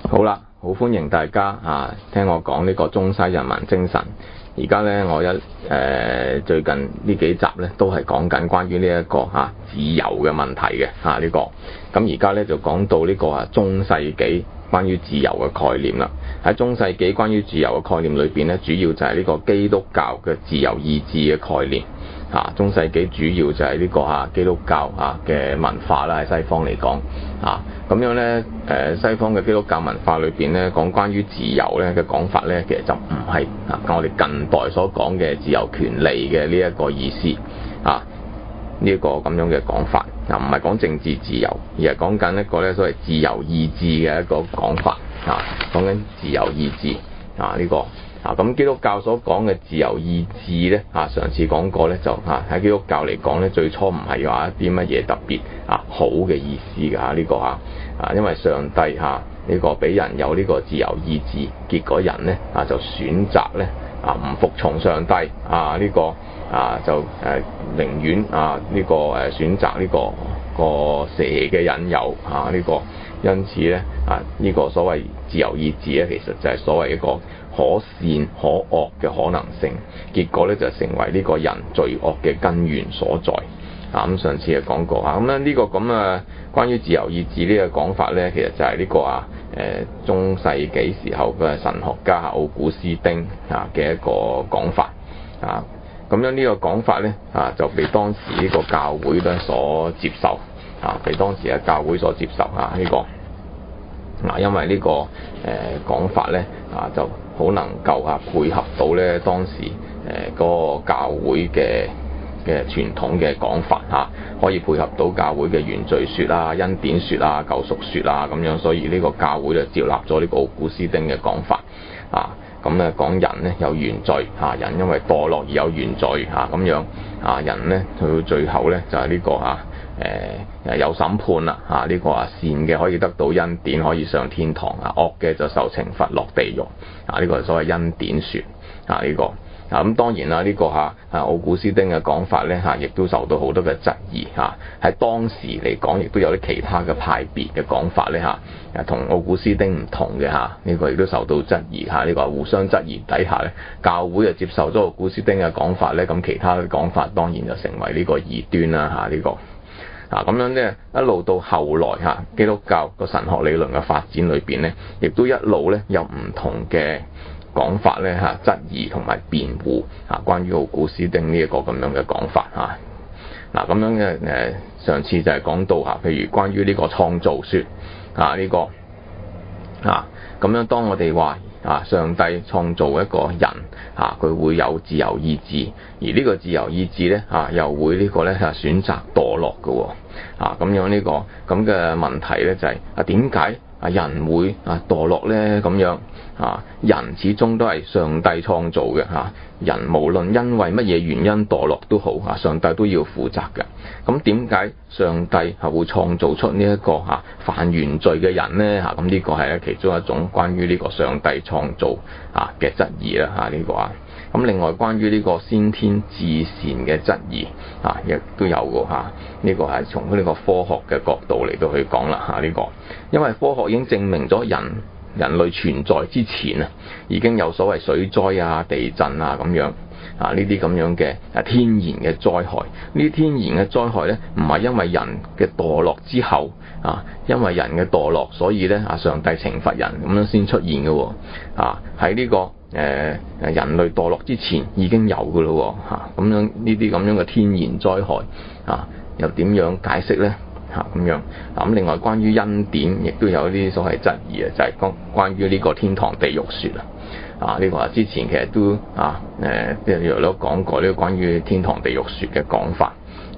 好啦，好歡迎大家聽我講呢個中西人民精神。而家呢，我最近呢幾集呢都係講緊關於呢一個自由嘅問題嘅呢個。咁而家呢就講到呢個中世紀關於自由嘅概念啦。喺中世紀關於自由嘅概念裏邊呢，主要就係呢個基督教嘅自由意志嘅概念。中世紀主要就係呢個基督教嘅文化啦，喺西方嚟講咁樣呢，西方嘅基督教文化裏邊呢，講關於自由呢嘅講法呢，其實就唔係我哋近代所講嘅自由權利嘅呢一個意思呢一個咁樣嘅講法唔係講政治自由，而係講緊一個呢所謂自由意志嘅一個講法講緊自由意志呢個。咁基督教所講嘅自由意志呢，上次講過呢，就喺基督教嚟講呢，最初唔係話一啲乜嘢特別好嘅意思㗎呢個因為上帝呢個俾人有呢個自由意志，結果人呢就選擇呢唔服從上帝呢個就寧願呢個選擇呢個蛇嘅引誘呢個，因此呢呢個所謂自由意志呢，其實就係所謂一個可善可惡嘅可能性，結果咧就成為呢個人罪惡嘅根源所在。咁上次就講過咁咧呢個咁關於自由意志呢個講法咧，其實就係呢個中世紀時候嘅神學家奧古斯丁嘅一個講法咁樣呢個講法咧就被當時呢個教會咧所接受被當時嘅教會所接受呢個因為呢個講法咧就好能夠配合到咧當時嗰個教會嘅傳統嘅講法可以配合到教會嘅原罪說恩典說救贖說咁樣，所以呢個教會就接納咗呢個奧古斯丁嘅講法咁咧講人呢有原罪人因為墮落而有原罪咁樣人呢去到最後呢就係呢個有審判啦呢個善嘅可以得到恩典，可以上天堂惡嘅就受懲罰落地獄呢個係所謂恩典說呢個咁當然啦呢個奧古斯丁嘅講法呢亦都受到好多嘅質疑喺當時嚟講，亦都有啲其他嘅派別嘅講法呢同奧古斯丁唔同嘅呢個亦都受到質疑呢個互相質疑底下呢，教會就接受咗奧古斯丁嘅講法呢，咁其他嘅講法當然就成為呢個異端啦呢個咁樣呢，一路到後來基督教個神學理論嘅發展裏邊呢，亦都一路呢有唔同嘅講法呢質疑同埋辯護關於奧古斯丁呢一個咁樣嘅講法咁樣嘅上次就係講到譬如關於呢個創造說呢個咁樣，當我哋話上帝創造一個人佢會有自由意志，而呢個自由意志呢又會呢個呢選擇墮落嘅咁樣呢個咁嘅問題呢，就係點解人會墮落呢？咁樣人始終都係上帝創造嘅人無論因為乜嘢原因墮落都好上帝都要負責嘅。咁點解上帝會創造出呢一個犯原罪嘅人呢？咁呢個係其中一種關於呢個上帝創造嘅質疑啦呢個咁另外關於呢個先天至善嘅質疑亦都有嘅呢個係從呢個科學嘅角度嚟到去講啦呢個，因為科學已經證明咗人類存在之前已經有所謂水災地震咁樣呢啲咁樣嘅天然嘅災害。呢啲天然嘅災害呢，唔係因為人嘅墮落之後因為人嘅墮落，所以呢上帝懲罰人咁樣先出現嘅喺呢個人類墮落之前已經有嘅咯咁樣呢啲咁樣嘅天然災害又點樣解釋呢？咁樣咁另外關於恩典亦都有啲所謂質疑就係關於呢個天堂地獄說呢個之前其實都即係有講過呢個關於天堂地獄說嘅講法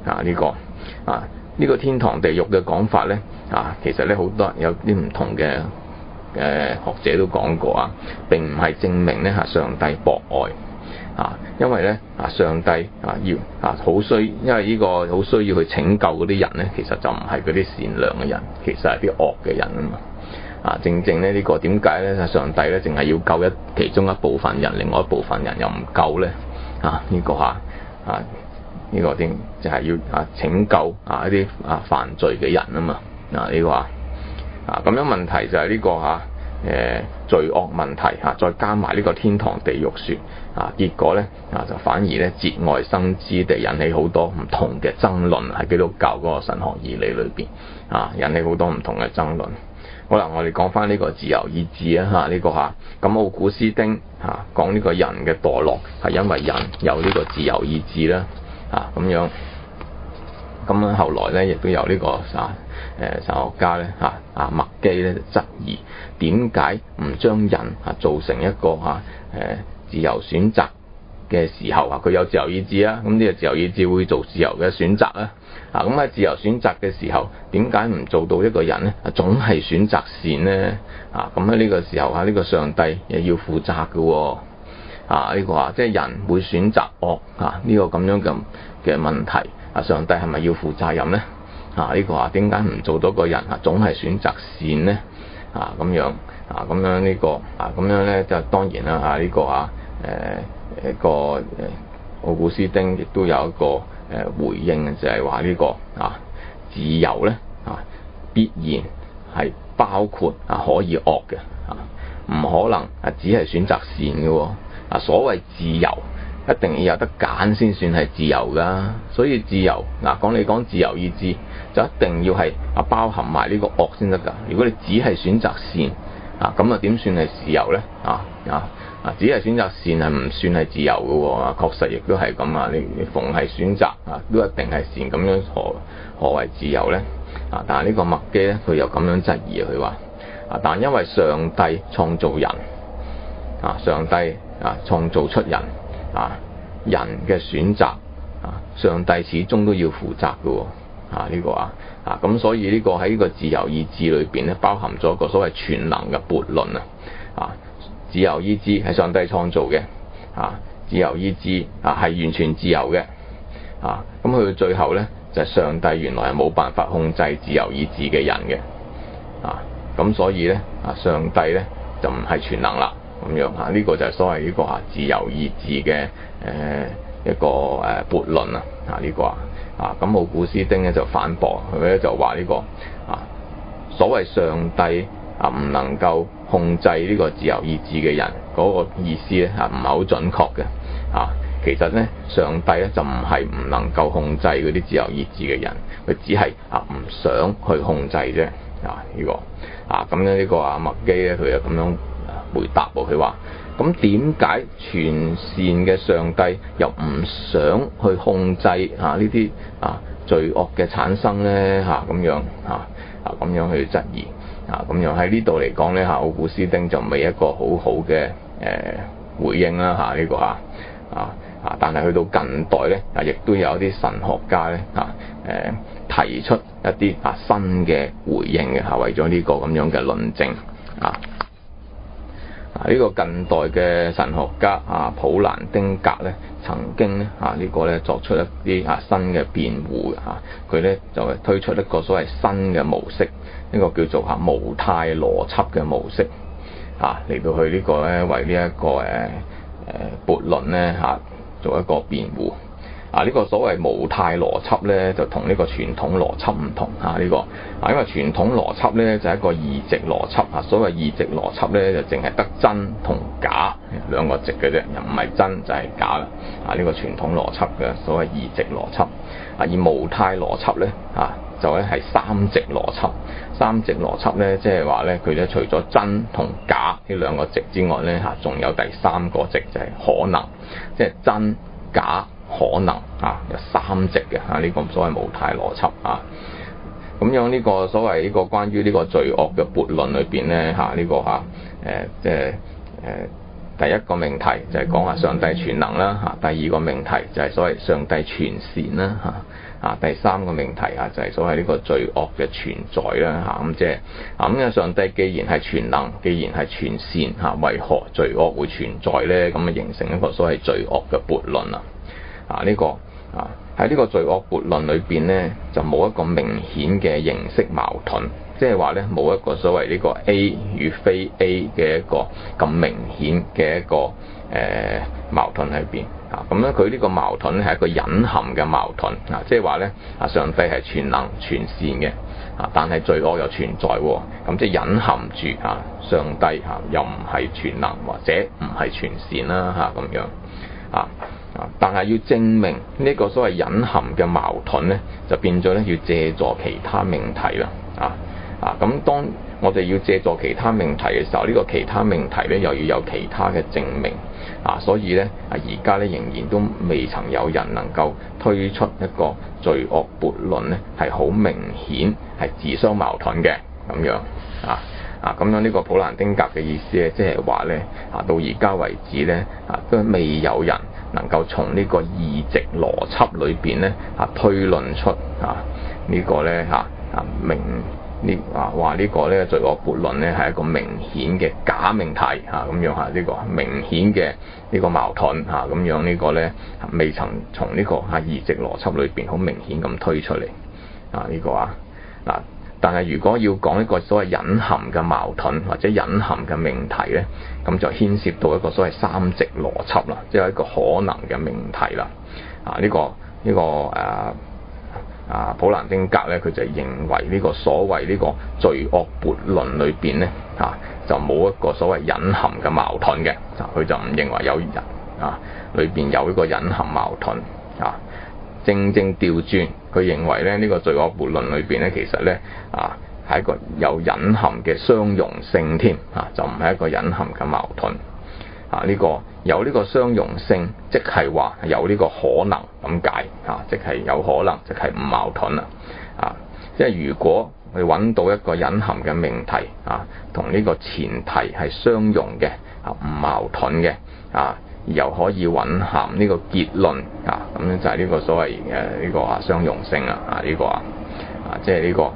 呢個天堂地獄嘅講法呢其實呢好多有啲唔同嘅學者都講過並唔係證明呢上帝博愛因為咧上帝要好需，因為呢個好需要去拯救嗰啲人咧，其實就唔係嗰啲善良嘅人，其實係啲惡嘅人嘛。正正咧呢個點解咧上帝咧淨係要救其中一部分人，另外一部分人又唔救咧？呢個點就係要拯救一啲犯罪嘅人啊嘛。呢個咁樣問題就係呢個罪惡問題再加埋呢個天堂地獄說結果咧就反而咧節外生枝地引起好多唔同嘅爭論喺基督教嗰個神學義理裏邊引起好多唔同嘅爭論。好啦，我哋講翻呢個自由意志呢個咁奧古斯丁講呢個人嘅墮落係因為人有呢個自由意志啦咁樣。咁後來咧亦都有呢個神學家咧麥基咧就質疑點解唔將人做成一個自由選擇嘅時候佢有自由意志咁呢個自由意志會做自由嘅選擇咁喺自由選擇嘅時候，點解唔做到一個人咧總係選擇善咧咁喺呢個時候呢個上帝又要負責嘅呢個即係人會選擇惡呢個咁樣嘅問題上帝係咪要負責任咧呢個點解唔做到個人總係選擇善咧咁樣咁樣呢個咁樣咧就當然啦呢個一個奧古斯丁亦都有一個回應就係話呢個自由咧必然係包括可以惡嘅唔可能只係選擇善嘅所謂自由一定要有得揀先算係自由噶，所以自由講自由意志就一定要係包含埋呢個惡先得噶。如果你只係選擇善咁點算係自由咧只係選擇善係唔算係自由嘅確實亦都係咁你逢係選擇都一定係善，咁樣何為自由咧但係呢個麥基咧佢又咁樣質疑佢話但因為上帝創造人上帝創造出人人嘅選擇上帝始終都要負責嘅呢個咁所以呢個喺呢個自由意志裏邊咧包含咗一個所謂全能嘅悖論自由意志係上帝創造嘅自由意志係完全自由嘅咁去到最後咧就係上帝原來係冇辦法控制自由意志嘅人嘅咁所以咧上帝咧就唔係全能啦咁樣呢個就係所謂呢個自由意志嘅一個悖論呢個咁奧古斯丁咧就反駁佢咧就話呢個所謂上帝唔能夠控制呢個自由意志嘅人嗰個意思咧唔係好準確嘅其實咧上帝咧就唔係唔能夠控制嗰啲自由意志嘅人，佢只係唔想去控制啫呢個咁樣呢個麥基咧佢就咁樣回答佢話咁點解全善嘅上帝又唔想去控制呢啲罪惡嘅產生咧咁樣咁樣去質疑咁樣喺呢度嚟講咧奧古斯丁就未一個好好嘅回應啦呢個但係去到近代咧亦都有啲神學家咧提出一啲新嘅回應嘅為咗呢個咁樣嘅論證呢個近代嘅神學家普蘭丁格咧曾經咧呢個咧作出一啲新嘅辯護佢咧就係推出一個所謂新嘅模式，呢個叫做無態邏輯嘅模式嚟到去呢個咧為呢一個悖論咧做一個辯護呢個所謂無態邏輯咧就同呢個傳統邏輯唔同呢個因為傳統邏輯咧就係一個異值邏輯所謂異值邏輯咧就淨係得真同假兩個值嘅啫，又唔係真就係假啦呢個傳統邏輯嘅所謂異值邏輯而無態邏輯咧就咧係三值邏輯。三值邏輯咧即係話咧佢咧除咗真同假呢兩個值之外咧仲有第三個值就係可能，即係真假可能有三值嘅呢個所謂無態邏輯咁樣呢個所謂呢個關於呢個罪惡嘅悖論裏邊咧呢個即係第一個命題就係講下上帝全能啦第二個命題就係所謂上帝全善啦第三個命題就係所謂呢個罪惡嘅存在啦咁即係咁上帝既然係全能，既然係全善為何罪惡會存在咧？咁形成一個所謂罪惡嘅悖論呢個喺呢個罪惡悖論裏邊咧就冇一個明顯嘅形式矛盾，即係話咧冇一個所謂呢個 A 與非 A 嘅一個咁明顯嘅一個矛盾喺邊咁咧佢呢個矛盾咧係一個隱含嘅矛盾即係話咧上帝係全能全善嘅但係罪惡又存在喎，咁即係隱含住上帝又唔係全能或者唔係全善啦咁樣但係要證明呢個所謂隱含嘅矛盾咧，就變咗咧要借助其他命題啦咁當我哋要借助其他命題嘅時候，呢個其他命題咧又要有其他嘅證明所以咧而家咧仍然都未曾有人能夠推出一個罪惡悖論咧係好明顯係自相矛盾嘅咁樣咁樣呢個普蘭丁格嘅意思咧，即係話咧到而家為止咧都未有人能夠從呢個異直邏輯裏邊咧推論出呢個咧話呢個咧罪惡悖論咧係一個明顯嘅假命題咁樣呢個明顯嘅呢個矛盾咁樣呢個咧未曾從呢個異直邏輯裏邊好明顯咁推出嚟呢個但係如果要講一個所謂隱含嘅矛盾或者隱含嘅命題咧，咁就牽涉到一個所謂三直邏輯啦，即係一個可能嘅命題啦呢個普蘭丁格咧，佢就認為呢個所謂呢個罪惡悖論裏邊咧就冇一個所謂隱含嘅矛盾嘅佢就唔認為有人裏邊有一個隱含矛盾正調轉，佢認為咧呢個罪惡悖論裏邊咧其實咧係一個有隱含嘅相容性添就唔係一個隱含嘅矛盾呢個有呢個相容性，即係話有呢個可能咁解即係有可能，即係唔矛盾啦即係如果我哋揾到一個隱含嘅命題同呢個前提係相容嘅唔矛盾嘅又可以蘊含呢個結論咁樣就係呢個所謂呢個相容性呢個即係呢個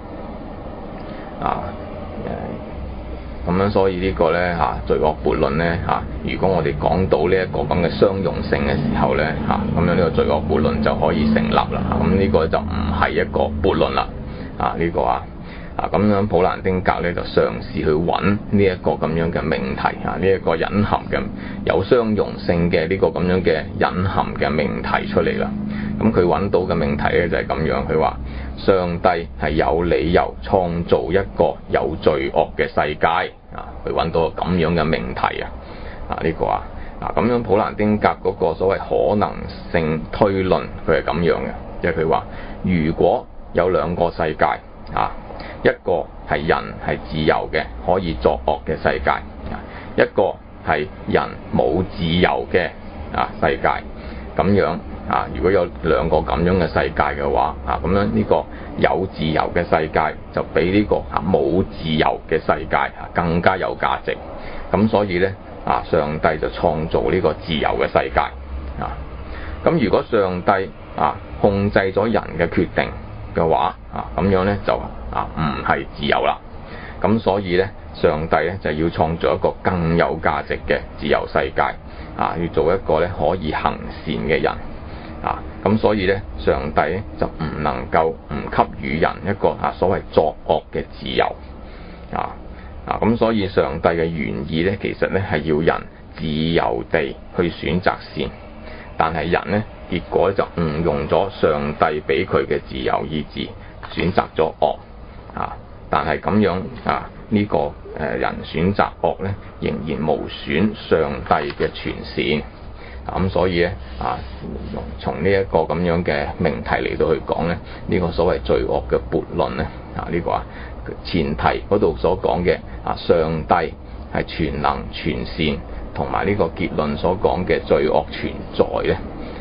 咁樣，所以呢個咧罪惡悖論咧如果我哋講到呢一個咁嘅相容性嘅時候咧咁樣呢個罪惡悖論就可以成立啦咁呢個就唔係一個悖論啦呢個咁樣普蘭丁格咧就嘗試去揾呢一個咁樣嘅命題呢一個隱含嘅有相容性嘅呢個咁樣嘅隱含嘅命題出嚟啦。咁佢揾到嘅命題咧就係咁樣，佢話上帝係有理由創造一個有罪惡嘅世界佢揾到咁樣嘅命題呢個咁樣普蘭丁格嗰個所謂可能性推論佢係咁樣嘅，即係佢話如果有兩個世界一個係人係自由嘅可以作惡嘅世界一個係人冇自由嘅世界咁樣如果有兩個咁樣嘅世界嘅話咁樣呢個有自由嘅世界就比呢個冇自由嘅世界更加有價值，咁所以呢上帝就創造呢個自由嘅世界咁如果上帝控制咗人嘅決定嘅話咁樣呢就唔係自由啦，咁所以呢上帝呢就要創造一個更有價值嘅自由世界要做一個呢可以行善嘅人咁所以呢上帝呢就唔能夠唔給予人一個所謂作惡嘅自由咁所以上帝嘅原意呢其實呢係要人自由地去選擇善，但係人呢結果就誤用咗上帝俾佢嘅自由意志，選擇咗惡但係咁樣呢個人選擇惡呢，仍然無損上帝嘅全善咁所以咧從呢一個咁樣嘅命題嚟到去講咧，呢個所謂罪惡嘅悖論咧呢個前提嗰度所講嘅上帝係全能全善，同埋呢個結論所講嘅罪惡存在咧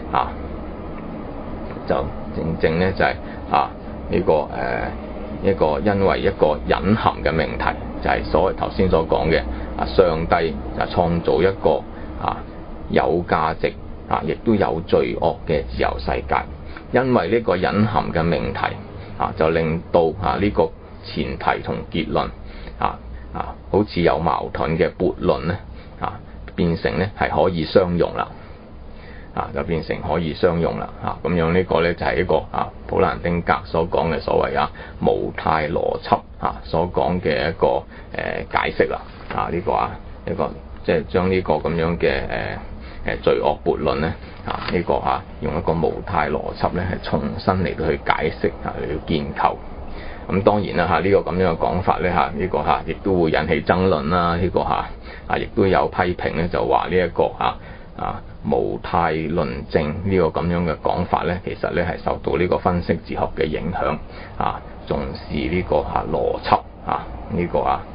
就正正咧就係呢個一個因為一個隱含嘅命題，就係所謂頭先所講嘅上帝就創造一個有價值亦都有罪惡嘅自由世界，因為呢個隱含嘅命題就令到呢個前提同結論好似有矛盾嘅悖論咧變成咧係可以相容啦就變成可以相容啦咁樣呢個咧就係一個普蘭丁格所講嘅所謂無態邏輯所講嘅一個解釋啦呢個一個即係將呢個咁樣嘅罪惡悖論咧呢個用一個無態邏輯咧係重新嚟到去解釋嚟到建構。咁當然啦呢個咁樣嘅講法咧呢個亦都會引起爭論啦。呢個亦都有批評咧，就話呢一個無態論證呢個咁樣嘅講法咧，其實咧係受到呢個分析哲學嘅影響重視呢個邏輯呢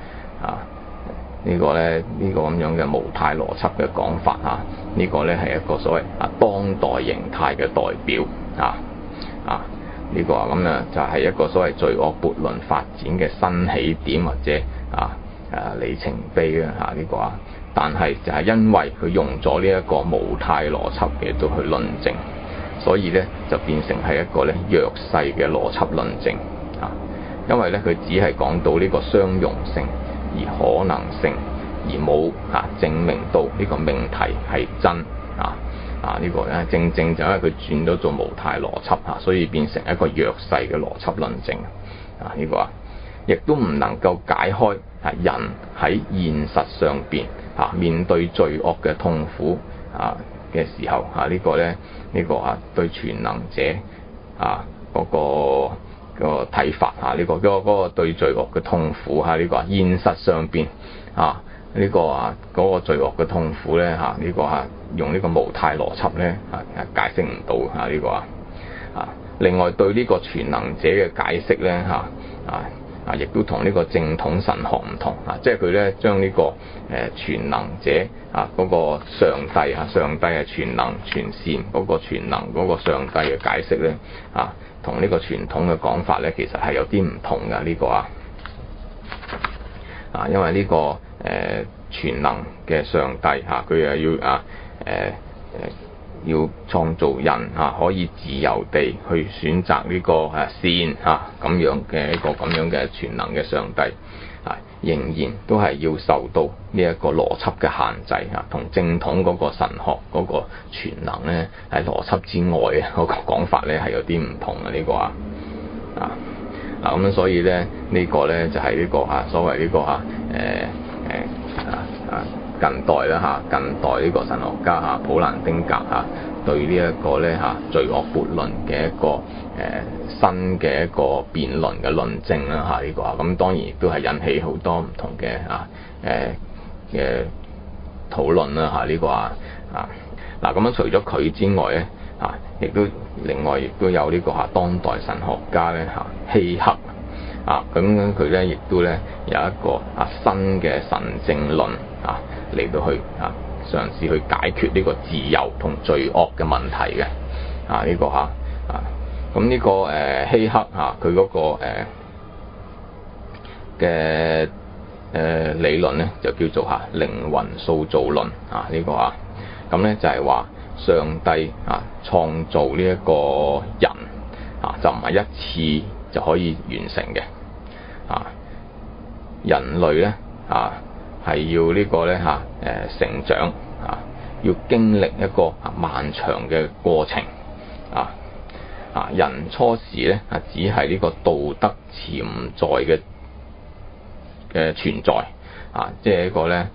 個咁樣嘅無態邏輯嘅講法呢個咧係一個所謂當代形態嘅代表呢個咁就係一個所謂罪惡悖論發展嘅新起點或者里程碑呢個但係就係因為佢用咗呢一個無態邏輯嘅都去論證，所以咧就變成係一個咧弱勢嘅邏輯論證因為咧佢只係講到呢個相容性而可能性，而冇證明到呢個命題係真呢個咧正正就因為佢轉咗做無態邏輯所以變成一個弱勢嘅邏輯論證呢個亦都唔能夠解開人喺現實上邊面對罪惡嘅痛苦嘅時候呢個咧對全能者嗰個睇法呢個嗰個對罪惡嘅痛苦呢個現實上邊呢個嗰個罪惡嘅痛苦咧呢個用呢個無態邏輯咧解釋唔到呢個另外對呢個全能者嘅解釋咧亦都同呢個正統神學唔同即係佢咧將呢個全能者嗰個上帝上帝係全能全善嗰個全能嗰個上帝嘅解釋咧同呢個傳統嘅講法咧其實係有啲唔同㗎呢個因為呢個全能嘅上帝佢要創造人可以自由地去選擇呢個善咁樣嘅一個咁樣嘅全能嘅上帝仍然都係要受到呢一個邏輯嘅限制同正統嗰個神學嗰個全能咧係邏輯之外嗰個講法咧係有啲唔同嘅呢個咁所以咧呢個咧就係呢個所謂呢個近代啦近代呢個神學家普蘭丁格對呢一個咧罪惡悖論嘅一個新嘅一個辯論嘅論證啦呢個咁當然亦都係引起好多唔同嘅嘅討論啦呢個嗱咁樣除咗佢之外咧亦都另外亦都有呢個當代神學家咧希克咁佢咧亦都咧有一個新嘅神證論嚟到去嘗試去解決呢個自由同罪惡嘅問題嘅呢個咁呢個希克佢嗰個嘅理論咧就叫做靈魂塑造論呢個咁咧就係話上帝創造呢一個人就唔係一次就可以完成嘅人類咧係要呢個咧成長要經歷一個漫長嘅過程人初時咧只係呢個道德潛在嘅存在即係一個咧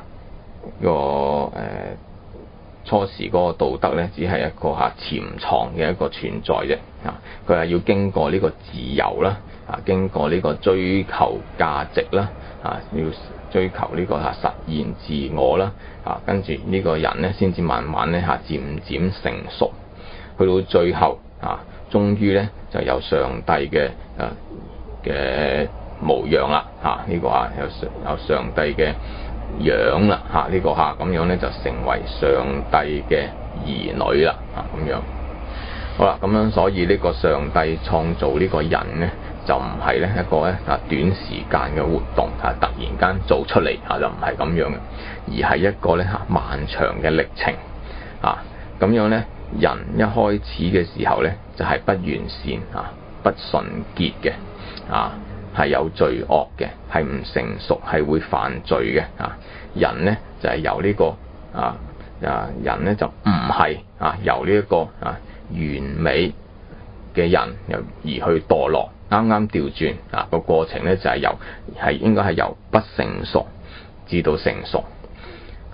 初時嗰個道德咧只係一個潛藏嘅一個存在啫佢係要經過呢個自由啦經過呢個追求價值啦要追求呢個實現自我啦跟住呢個人咧先至慢慢咧漸漸成熟，去到最後終於咧就有上帝嘅模樣啦呢個有上帝嘅樣啦呢個咁樣咧就成為上帝嘅兒女啦咁樣好啦，咁樣所以呢個上帝創造呢個人咧就唔係咧一個咧短時間嘅活動突然間做出嚟就唔係咁樣嘅，而係一個咧漫長嘅歷程咁樣咧人一開始嘅時候咧就係不完善不純潔嘅係有罪惡嘅，係唔成熟，係會犯罪嘅人咧就係由呢個人咧就唔係由呢一個完美嘅人而去墮落，啱啱調轉個過程咧就係應該係由不成熟至到成熟，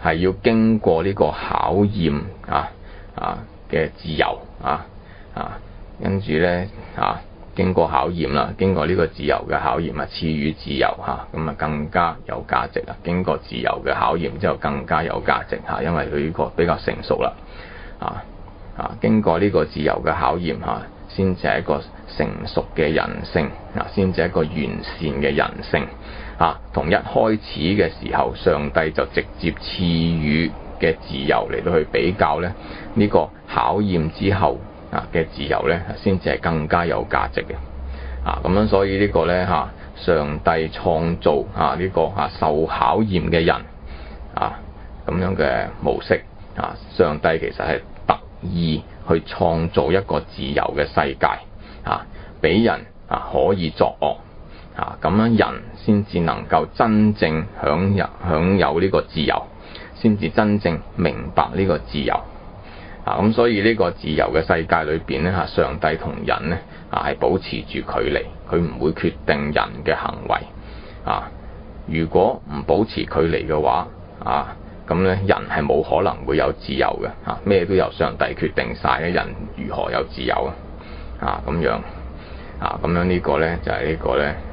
係要經過呢個考驗嘅自由跟住咧經過考驗啦，經過呢個自由嘅考驗賜予自由咁更加有價值啦。經過自由嘅考驗之後更加有價值因為佢呢個比較成熟啦經過呢個自由嘅考驗先至係一個成熟嘅人性先至係一個完善嘅人性同一開始嘅時候上帝就直接賜予嘅自由嚟到去比較咧，呢個考驗之後嘅自由咧，先至係更加有價值嘅咁樣。所以呢個咧上帝創造呢個受考驗嘅人咁樣嘅模式上帝其實係特意去創造一個自由嘅世界俾人可以作惡咁樣人先至能夠真正享有呢個自由，先至真正明白呢個自由咁所以呢個自由嘅世界裏邊咧上帝同人咧係保持住距離，佢唔會決定人嘅行為如果唔保持距離嘅話咁咧人係冇可能會有自由嘅咩都由上帝決定晒嘅，人如何有自由咁樣咁樣呢個咧就係呢個咧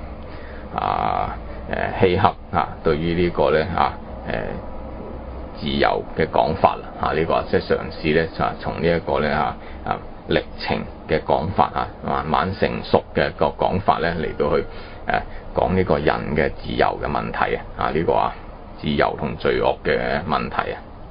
希克對於呢個咧自由嘅講法啦呢個即係嘗試咧就從呢一個咧歷程嘅講法慢慢成熟嘅個講法咧嚟到去講呢個人嘅自由嘅問題呢個自由同罪惡嘅問題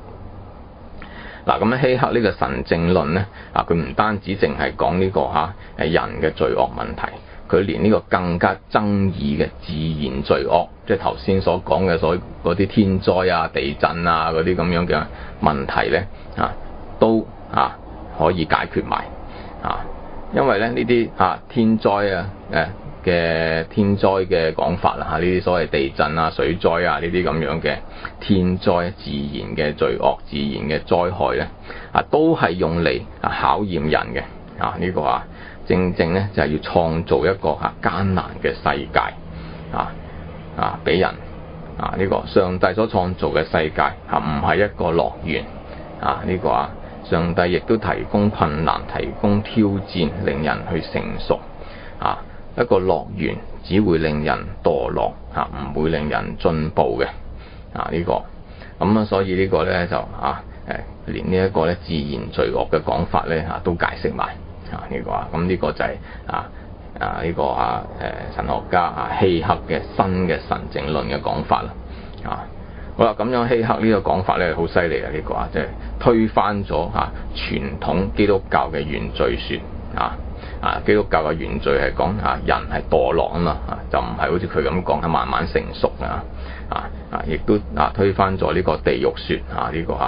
咁希克呢個神證論咧佢唔單止淨係講呢個人嘅罪惡問題，佢連呢個更加爭議嘅自然罪惡，即係頭先所講嘅嗰啲天災地震嗰啲咁樣嘅問題咧都可以解決埋因為咧呢啲天災嘅天災嘅講法呢啲所謂地震水災呢啲咁樣嘅天災自然嘅罪惡自然嘅災害咧都係用嚟考驗人嘅呢個正正咧就係要創造一個艱難嘅世界俾人呢個上帝所創造嘅世界唔係一個樂園呢個上帝亦都提供困難，提供挑戰，令人去成熟一個樂園只會令人墮落唔會令人進步嘅呢個咁所以呢個咧就連呢一個咧自然罪惡嘅講法咧都解釋埋呢個咁呢個就係呢個神學家希克嘅新嘅神證論嘅講法啦好啦，咁樣希克呢個講法咧好犀利呢個即係推翻咗傳統基督教嘅原罪說基督教嘅原罪係講人係墮落嘛就唔係好似佢咁講係慢慢成熟亦都推翻咗呢個地獄說呢個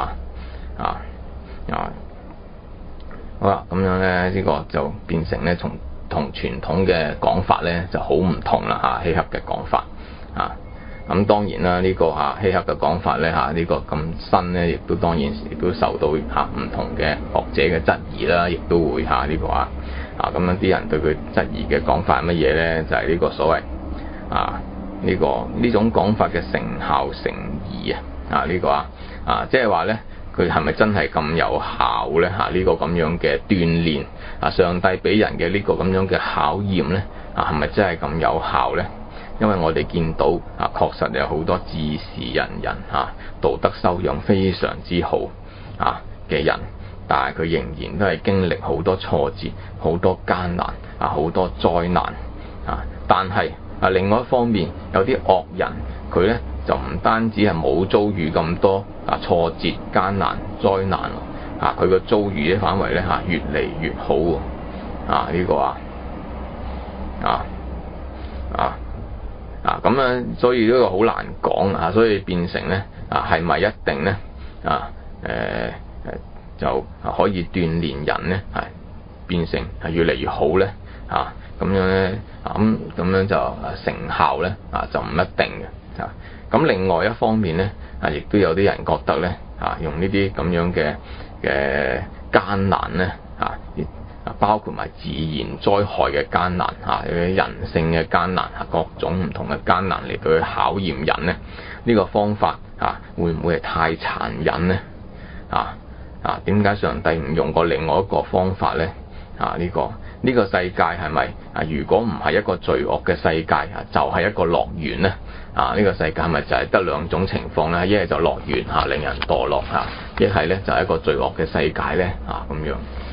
好啦，咁樣咧呢個就變成咧同傳統嘅講法咧就好唔同啦希克嘅講法咁當然啦呢個希克嘅講法咧呢個咁新咧，亦都當然亦都受到唔同嘅學者嘅質疑啦，亦都會呢個咁樣啲人對佢質疑嘅講法係乜嘢咧？就係呢個所謂呢種講法嘅成效成疑呢個即係話咧佢係咪真係咁有效咧？呢個咁樣嘅鍛鍊上帝俾人嘅呢個咁樣嘅考驗咧係咪真係咁有效咧？因為我哋見到確實有好多治事仁人道德修養非常之好嘅人，但係佢仍然都係經歷好多挫折、好多艱難好多災難但係另外一方面有啲惡人，佢咧就唔單止係冇遭遇咁多挫折、艱難、災難佢個遭遇咧反為咧越嚟越好呢個咁樣，所以呢個好難講所以變成咧係咪一定咧就可以鍛鍊人咧變成越嚟越好咧咁樣咧咁樣就成效咧就唔一定嘅咁另外一方面咧亦都有啲人覺得咧用呢啲咁樣嘅艱難咧包括埋自然災害嘅艱難人性嘅艱難各種唔同嘅艱難嚟到去考驗人咧，呢個方法會唔會係太殘忍呢？點解上帝唔用過另外一個方法呢？呢個世界係咪如果唔係一個罪惡嘅世界就係一個樂園呢？呢個世界係咪就係得兩種情況呢？一係就樂園令人墮落一係咧就係一個罪惡嘅世界呢？咁樣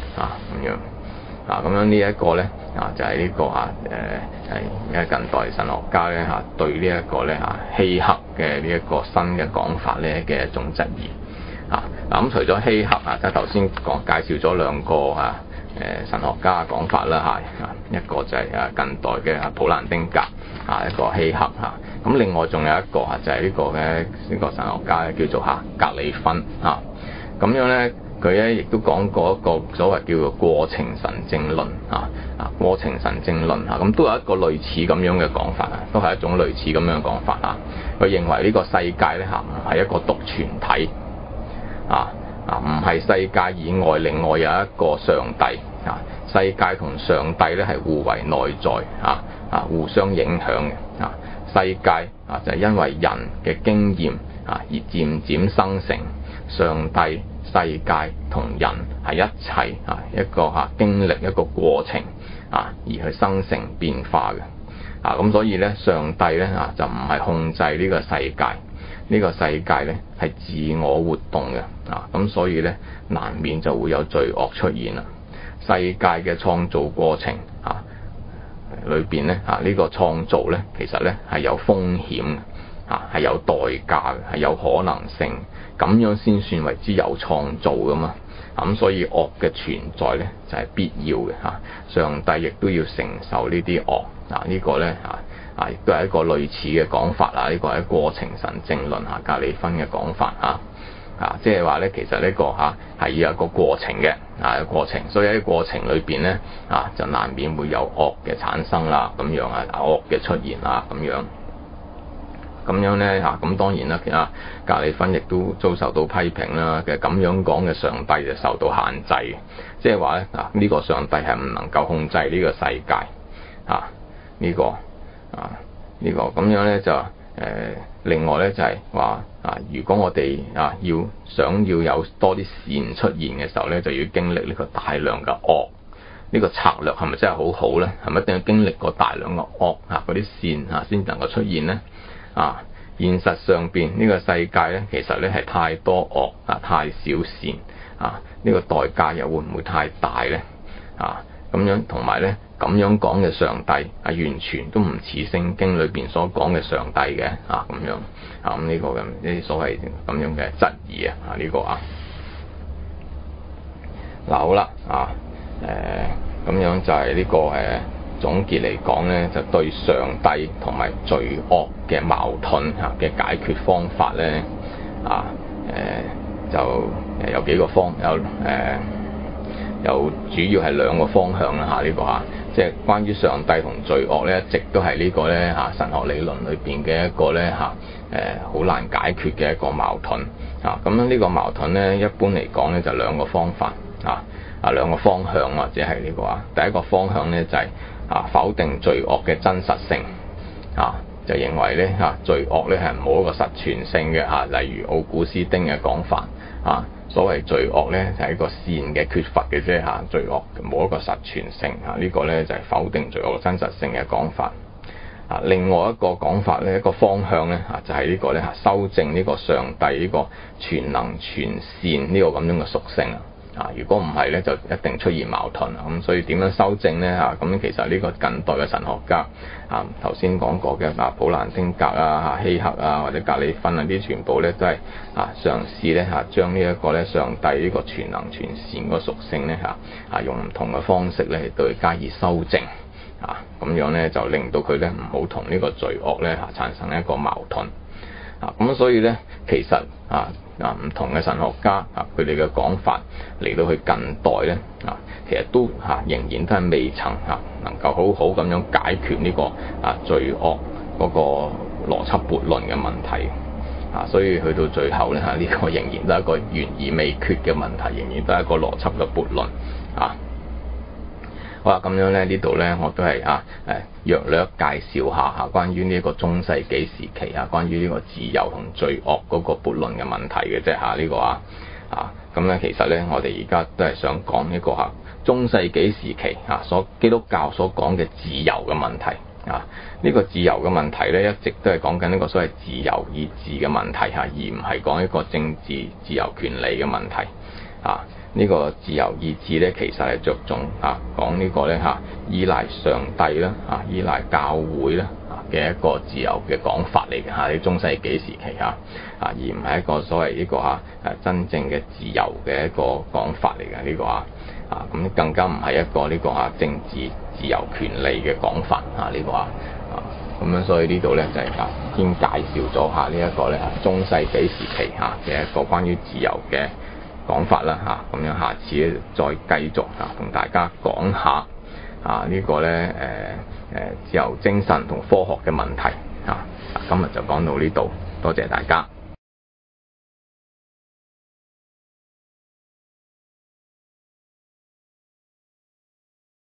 咁樣呢一個呢，就係呢個係近代神學家咧對呢一個咧希克嘅呢一個新嘅講法咧嘅一種質疑咁除咗希克即係頭先介紹咗兩個神學家嘅講法啦一個就係近代嘅普蘭丁格一個希克咁另外仲有一個就係呢個呢個神學家叫做格里芬咁樣咧。佢咧亦都講過一個所謂叫做過程神證論過程神證論咁都有一個類似咁樣嘅講法都係一種類似咁樣嘅講法佢認為呢個世界咧唔係一個獨存體唔係世界以外另外有一個上帝世界同上帝咧係互為內在互相影響嘅世界就係因為人嘅經驗而漸漸生成上帝。世界同人係一齊一個經歷一個過程而去生成變化嘅咁所以咧上帝咧就唔係控制呢個世界，呢個世界咧係自我活動嘅咁所以咧難免就會有罪惡出現啦。世界嘅創造過程裏邊咧呢個創造咧其實咧係有風險係有代價嘅，係有可能性。咁樣先算為之有創造噶嘛咁所以惡嘅存在咧就係必要嘅上帝亦都要承受呢啲惡呢個咧亦都係一個類似嘅講法呢個係過程神證論格里芬嘅講法即係話咧其實呢個係要有一個過程嘅過程，所以喺過程裏邊咧就難免會有惡嘅產生啦，咁樣惡嘅出現啦，咁樣咧咁當然啦，其實格里芬亦都遭受到批評啦。其實咁樣講嘅上帝就受到限制，即係話咧呢個上帝係唔能夠控制呢個世界呢個咁樣咧就另外咧就係話如果我哋想要有多啲善出現嘅時候咧，就要經歷呢個大量嘅惡。呢個策略係咪真係好好咧？係咪一定要經歷過大量嘅惡嗰啲善先能夠出現咧？現實上邊呢個世界咧，其實咧係太多惡太少善呢個代價又會唔會太大咧？咁樣同埋咧咁樣講嘅上帝完全都唔似聖經裏邊所講嘅上帝嘅咁樣咁呢個咁呢啲所謂咁樣嘅質疑呢個嗱好啦咁樣就係呢個總結嚟講咧，就對上帝同埋罪惡嘅矛盾嘅解決方法咧就有幾個有主要係兩個方向啦呢個即係關於上帝同罪惡咧，一直都係呢個咧神學理論裏邊嘅一個咧好難解決嘅一個矛盾咁樣呢個矛盾咧，一般嚟講咧就兩個方法兩個方向或者係呢個第一個方向咧就係否定罪惡嘅真實性就認為咧罪惡咧係冇一個實存性嘅例如奧古斯丁嘅講法所謂罪惡咧就係一個善嘅缺乏嘅啫罪惡冇一個實存性呢個咧就係否定罪惡真實性嘅講法另外一個講法咧一個方向咧就係呢個咧修正呢個上帝呢個全能全善呢個咁樣嘅屬性如果唔係咧，就一定出現矛盾咁所以點樣修正咧咁其實呢個近代嘅神學家頭先講過嘅普蘭丁格希克或者格里芬啲全部咧都係嘗試咧將呢一個咧上帝呢個全能全善個屬性咧用唔同嘅方式咧對佢加以修正咁樣咧就令到佢咧唔好同呢個罪惡咧產生一個矛盾咁所以咧其實唔同嘅神學家佢哋嘅講法嚟到去近代咧其實都仍然都係未曾能夠好好咁樣解決呢個罪惡嗰個邏輯悖論嘅問題所以去到最後咧呢個仍然都係一個懸而未決嘅問題，仍然都係一個邏輯嘅悖論好啦，咁樣咧呢度咧我都係略略介紹下關於呢個中世紀時期關於呢個自由同罪惡嗰個悖論嘅問題嘅啫呢個咁咧其實咧我哋而家都係想講呢個中世紀時期基督教所講嘅自由嘅問題呢個自由嘅問題咧一直都係講緊呢個所謂自由意志嘅問題而唔係講一個政治自由權利嘅問題呢個自由意志咧，其實係着重講呢個咧依賴上帝啦依賴教會啦嘅一個自由嘅講法嚟嘅喺中世紀時期而唔係一個所謂呢個真正嘅自由嘅一個講法嚟嘅呢個咁更加唔係一個呢個政治自由權利嘅講法呢個咁樣，所以呢度咧就係先介紹咗下呢一個咧中世紀時期嘅一個關於自由嘅講法啦咁樣下次咧再繼續同大家講下呢個咧自由精神同科學嘅問題今日就講到呢度，多謝大家。